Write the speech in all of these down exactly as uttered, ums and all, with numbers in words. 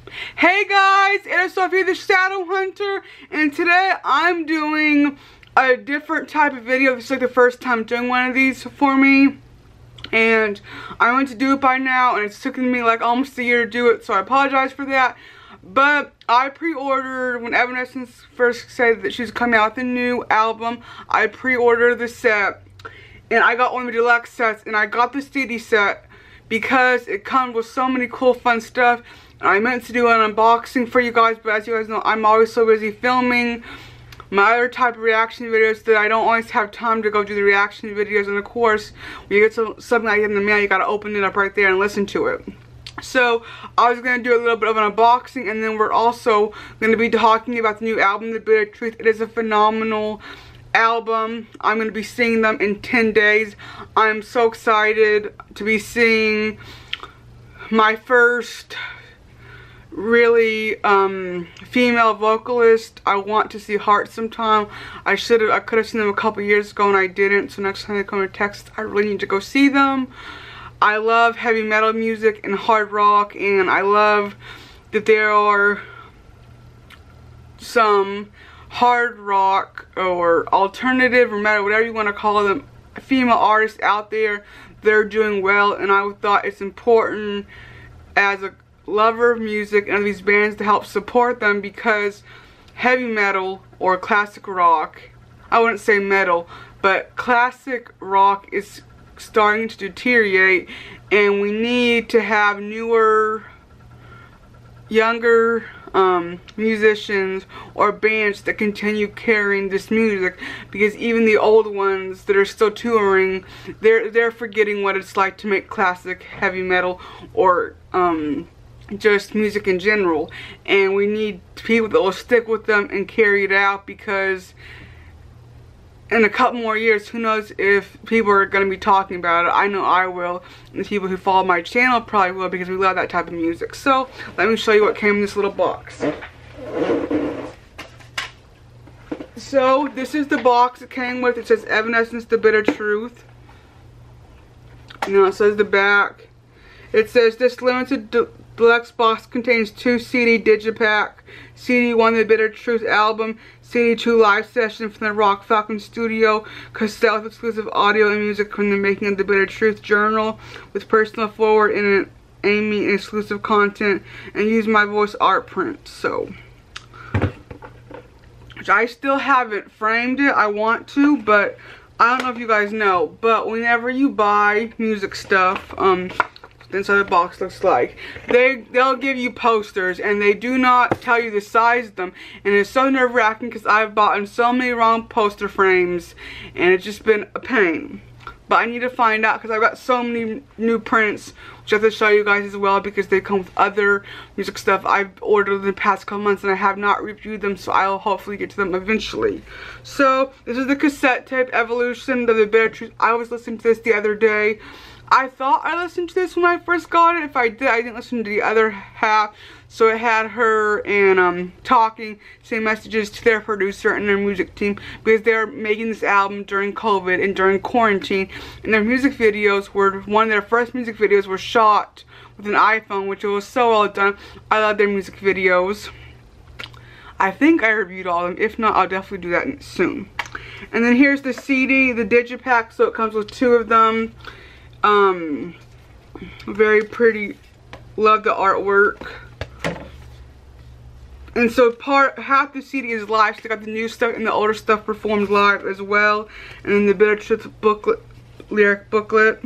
Hey guys, it's Sophia the Shadow Hunter, and today I'm doing a different type of video. This is like the first time doing one of these for me, and I want to do it by now, and it's taken me like almost a year to do it, so I apologize for that. But I pre-ordered, when Evanescence first said that she's coming out with a new album, I pre-ordered the set, and I got one of the deluxe sets, and I got the C D set because it comes with so many cool fun stuff. I meant to do an unboxing for you guys, but as you guys know, I'm always so busy filming my other type of reaction videos that I don't always have time to go do the reaction videos. And of course, when you get to something like in the mail, you gotta open it up right there and listen to it. So I was gonna do a little bit of an unboxing, and then we're also gonna be talking about the new album, The Bitter Truth. It is a phenomenal album. I'm gonna be seeing them in ten days. I'm so excited to be seeing my first really um female vocalist. I want to see Heart sometime. I should have I could have seen them a couple years ago and I didn't, so next time they come to Texas I really need to go see them. I love heavy metal music and hard rock, and I love that there are some hard rock or alternative or metal, whatever you want to call them, female artists out there that are doing well, and I thought it's important as a lover of music and these bands to help support them, because heavy metal or classic rock, I wouldn't say metal, but classic rock is starting to deteriorate, and we need to have newer, younger um, musicians or bands that continue carrying this music, because even the old ones that are still touring, they're they're forgetting what it's like to make classic heavy metal or um just music in general, and we need people that will stick with them and carry it out, because in a couple more years, who knows if people are going to be talking about it. I know I will, and the people who follow my channel probably will, because we love that type of music. So let me show you what came in this little box. So this is the box it came with. It says Evanescence, The Bitter Truth. You know, it says the back. It says this limited deluxe box contains two C D digipack, C D one The Bitter Truth album, C D two live session from the Rock Falcon Studio, cassette with exclusive audio and music from the making of The Bitter Truth journal with personal forward and an Amy and exclusive content, and use my voice art print. So, which I still haven't framed it. I want to, but I don't know if you guys know, but whenever you buy music stuff, um inside the box looks like, they they'll give you posters, and they do not tell you the size of them, and it's so nerve-wracking because I've bought so many wrong poster frames and it's just been a pain. But I need to find out, because I've got so many new prints, which I have to show you guys as well, because they come with other music stuff I've ordered in the past couple months and I have not reviewed them, so I'll hopefully get to them eventually. So this is the cassette tape Evolution of The Bitter Truth. I was listening to this the other day. I thought I listened to this when I first got it. If I did, I didn't listen to the other half. So it had her and um, talking, saying messages to their producer and their music team, because they're making this album during COVID and during quarantine. And their music videos were, one of their first music videos were shot with an iPhone, which was so well done. I love their music videos. I think I reviewed all of them. If not, I'll definitely do that soon. And then here's the C D, the digipack, so it comes with two of them. Um, very pretty. Love the artwork. And so part half the C D is live. So they got the new stuff and the older stuff performed live as well. And then the Bitter Truth booklet, lyric booklet.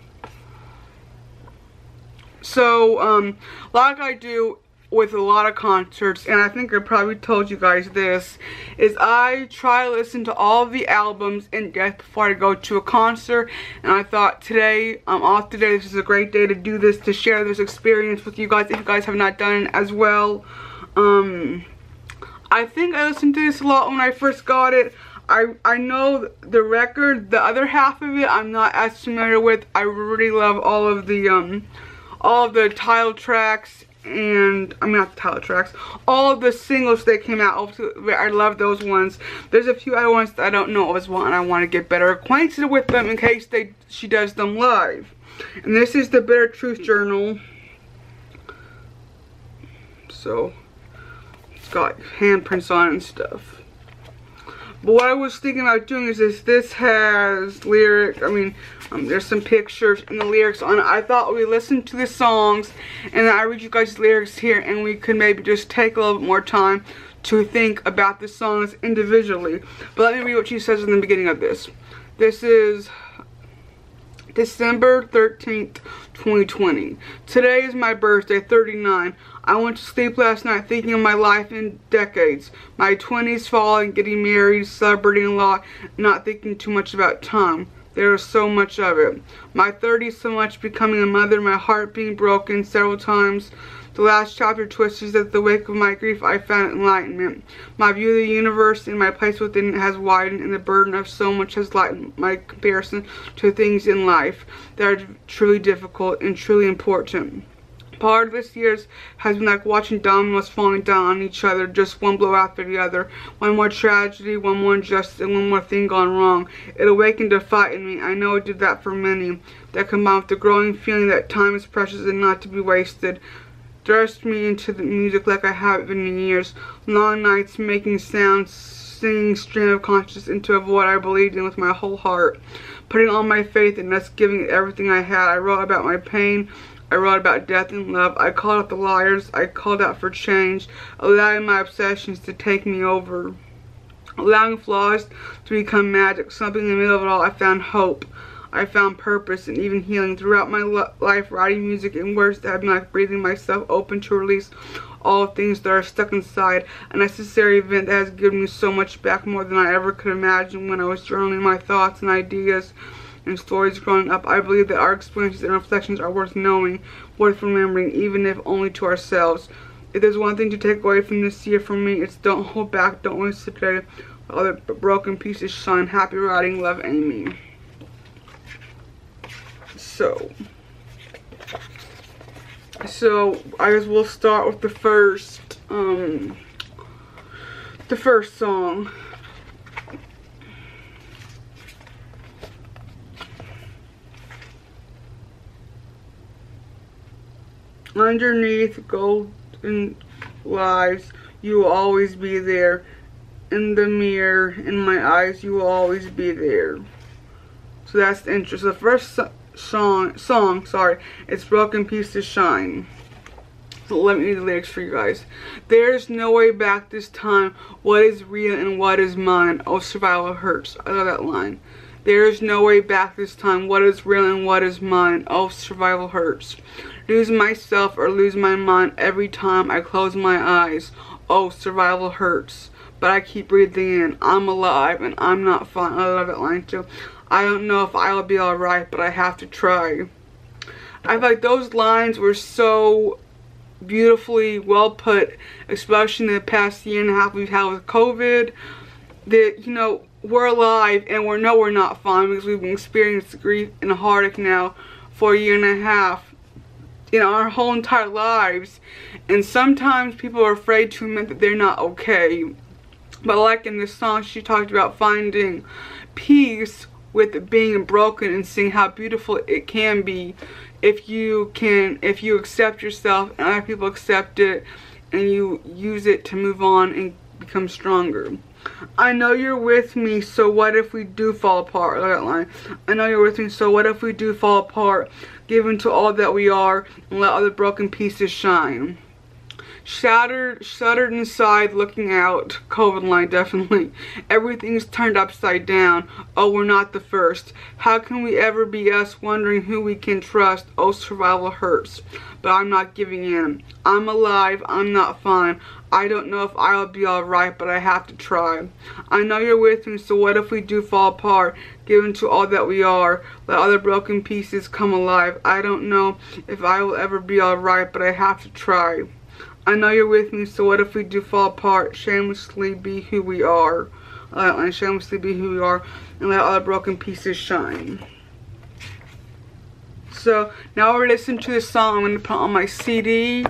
So um, like I do with a lot of concerts, and I think I probably told you guys this, is I try to listen to all of the albums in depth before I go to a concert. And I thought today, I'm off today, this is a great day to do this, to share this experience with you guys if you guys have not done it as well. Um, I think I listened to this a lot when I first got it. I, I know the record, the other half of it, I'm not as familiar with. I really love all of the, um, all of the title tracks, and I mean not the title tracks, all of the singles that came out. I love those ones. There's a few other ones that I don't know as well, and I want to get better acquainted with them in case they she does them live. And this is the Bitter Truth journal. so it's got handprints on it and stuff. But what I was thinking about doing is this, this has lyric, I mean, um, there's some pictures and the lyrics on it. I thought we listened to the songs and then I read you guys lyrics here and we could maybe just take a little bit more time to think about the songs individually. But let me read what she says in the beginning of this. This is December thirteenth, twenty twenty. Today is my birthday, thirty-nine. I went to sleep last night thinking of my life in decades. My twenties falling, getting married, celebrating a lot, not thinking too much about time. There is so much of it. My thirties, so much becoming a mother, my heart being broken several times. The last chapter twists is that the wake of my grief I found enlightenment. My view of the universe and my place within it has widened, and the burden of so much has lightened my comparison to things in life that are truly difficult and truly important. Part of this year has been like watching dominoes falling down on each other, just one blow after the other. One more tragedy, one more injustice, and one more thing gone wrong. It awakened a fight in me. I know it did that for many. That combined with the growing feeling that time is precious and not to be wasted, thrust me into the music like I haven't been in years. Long nights making sounds, singing stream of consciousness into a void I believed in with my whole heart. Putting all my faith in us, giving it everything I had. I wrote about my pain. I wrote about death and love. I called out the liars. I called out for change, allowing my obsessions to take me over. Allowing flaws to become magic. Something in the middle of it all, I found hope. I found purpose and even healing throughout my life, writing music and words that have been like breathing myself open to release all things that are stuck inside. A necessary event that has given me so much back, more than I ever could imagine when I was journaling my thoughts and ideas and stories growing up. I believe that our experiences and reflections are worth knowing, worth remembering, even if only to ourselves. If there's one thing to take away from this year from me, it's don't hold back, don't waste the day. Other broken pieces shine. Happy writing, love, Amy. So, so I guess we'll start with the first, um, the first song. Underneath golden lies, you will always be there. In the mirror, in my eyes, you will always be there. So that's the intro. So the first so song, song, sorry, it's Broken Pieces Shine. So let me read the lyrics for you guys. There's no way back this time. What is real and what is mine? Oh, survival hurts. I love that line. There is no way back this time. What is real and what is mine? Oh, survival hurts. Lose myself or lose my mind every time I close my eyes. Oh, survival hurts. But I keep breathing in. I'm alive and I'm not fine. I love that line too. I don't know if I'll be alright, but I have to try. I feel like those lines were so beautifully well put, especially in the past year and a half we've had with COVID, that, you know, we're alive and we know we're not fine because we've been experiencing grief and heartache now for a year and a half in our whole entire lives. And sometimes people are afraid to admit that they're not okay. But like in this song, she talked about finding peace with being broken and seeing how beautiful it can be if you can, if you accept yourself and other people accept it and you use it to move on and become stronger. I know you're with me, so what if we do fall apart? I love that line. I know you're with me, so what if we do fall apart? Give into all that we are and let other broken pieces shine. Shattered, shuttered inside, looking out. COVID line, definitely. Everything's turned upside down. Oh, we're not the first. How can we ever be us, wondering who we can trust? Oh, survival hurts. But I'm not giving in. I'm alive. I'm not fine. I don't know if I'll be alright, but I have to try. I know you're with me, so what if we do fall apart? Give into all that we are. Let other broken pieces come alive. I don't know if I will ever be alright, but I have to try. I know you're with me, so what if we do fall apart? Shamelessly be who we are. Uh, and shamelessly be who we are, and let other broken pieces shine. So, now we're listening to this song. I'm going to put it on my C D.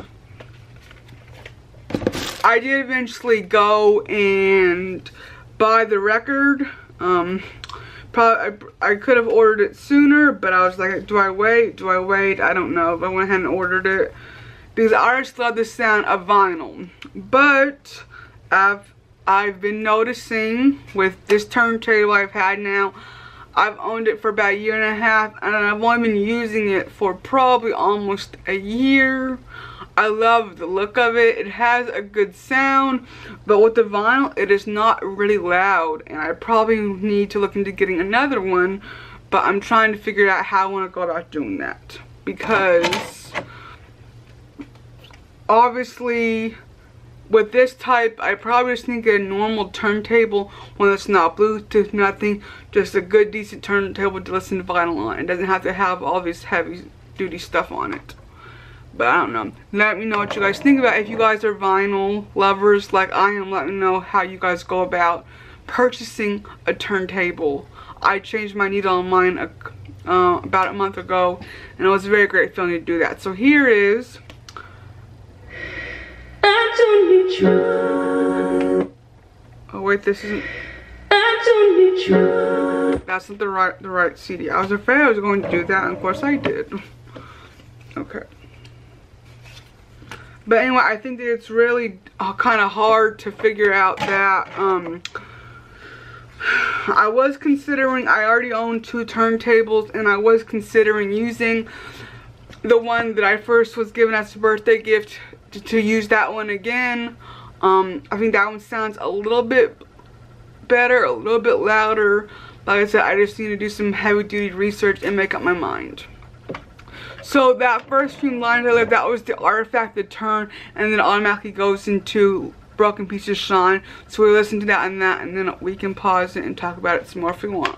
I did eventually go and buy the record. Um, probably, I, I could have ordered it sooner, but I was like, do I wait? Do I wait? I don't know. But I went ahead and ordered it. because I just love the sound of vinyl. But I've I've been noticing with this turntable I've had now, I've owned it for about a year and a half, and I've only been using it for probably almost a year. I love the look of it. It has a good sound, but with the vinyl, it is not really loud, and I probably need to look into getting another one, but I'm trying to figure out how I want to go about doing that, because obviously with this type, I probably just need to get a normal turntable, one that's not Bluetooth, nothing, just a good decent turntable to listen to vinyl on. It doesn't have to have all this heavy duty stuff on it. But I don't know. Let me know what you guys think about it. If you guys are vinyl lovers like I am, let me know how you guys go about purchasing a turntable. I changed my needle on mine a, uh, about a month ago, and it was a very great feeling to do that. So here is I don't need you. Oh wait, this isn't. I don't need you. That's not the right the right C D. I was afraid I was going to do that, and of course I did. Okay. But anyway, I think that it's really uh, kind of hard to figure out that. Um, I was considering. I already own two turntables, and I was considering using the one that I first was given as a birthday gift. To, to use that one again. um, I think that one sounds a little bit better, a little bit louder. Like I said, I just need to do some heavy duty research and make up my mind. So that first few lines I left, that was the artifact, the turn, and then it automatically goes into Broken Pieces Shine. So we listen to that and that, and then we can pause it and talk about it some more if we want.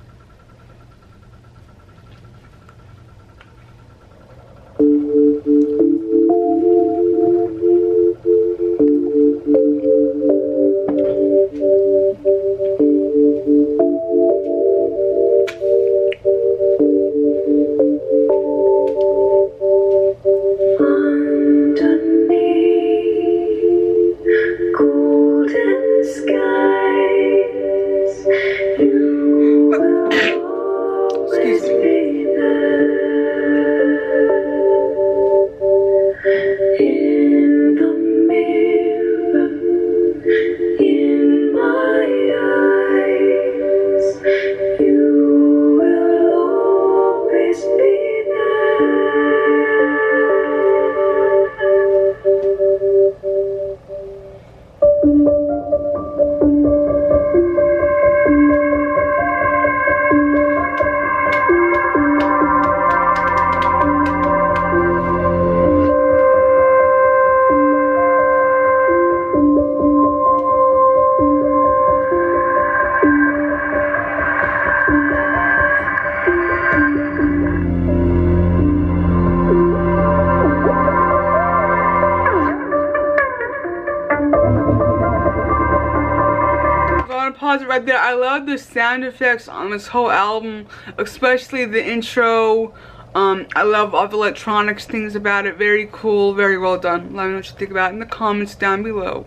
Pause it right there. I love the sound effects on this whole album, especially the intro. um I love all the electronics things about it. Very cool, very well done. Let me know what you think about it in the comments down below.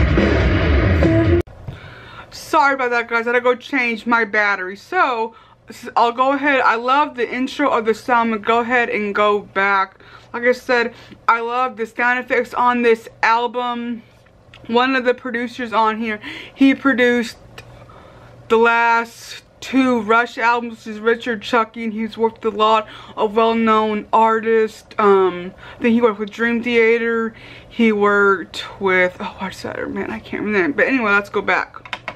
Sorry about that, guys. I had to go change my battery. So, I'll go ahead. I love the intro of the song. Go ahead and go back. Like I said, I love the sound effects on this album. One of the producers on here, he produced the last two Rush albums, which is Richard Chucky, and he's worked with a lot of well-known artists. Um, I think he worked with Dream Theater. He worked with, oh, what's that? Man, I can't remember. But anyway, let's go back.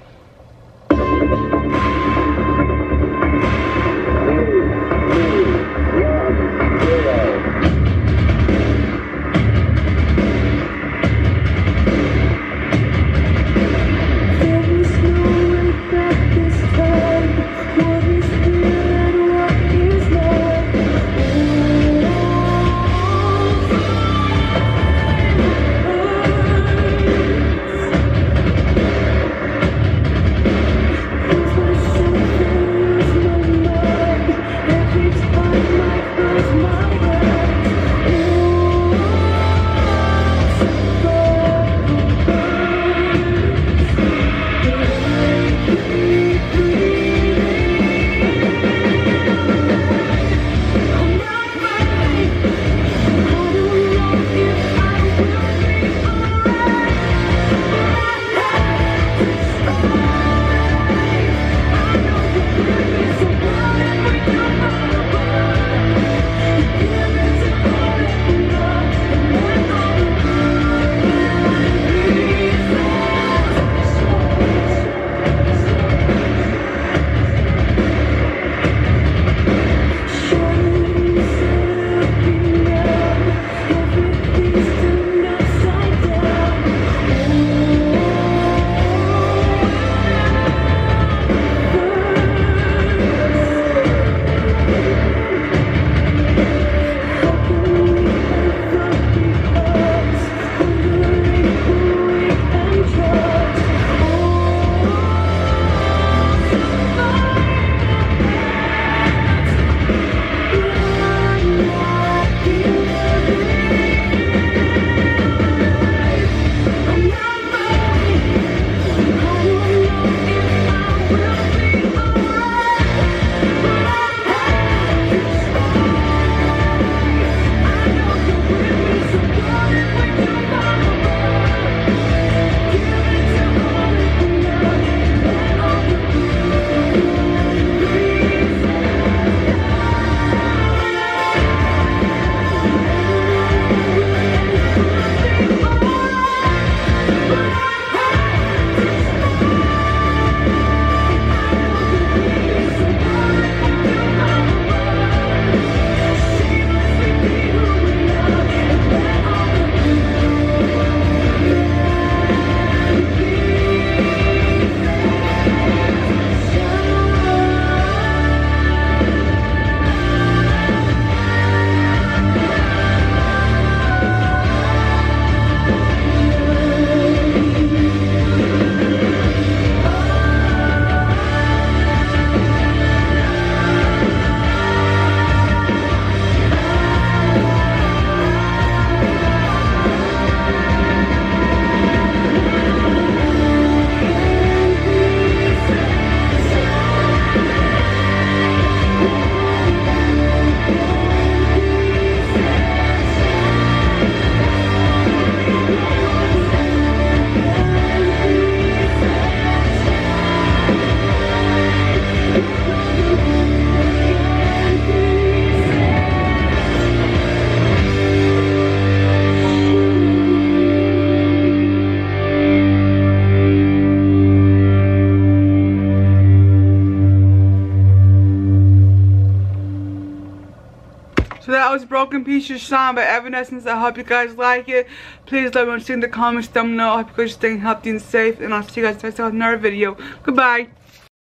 So that was Broken Pieces song by Evanescence. I hope you guys like it. Please let me know in the comments down below. I hope you guys are staying healthy and safe. And I'll see you guys next time in another video. Goodbye.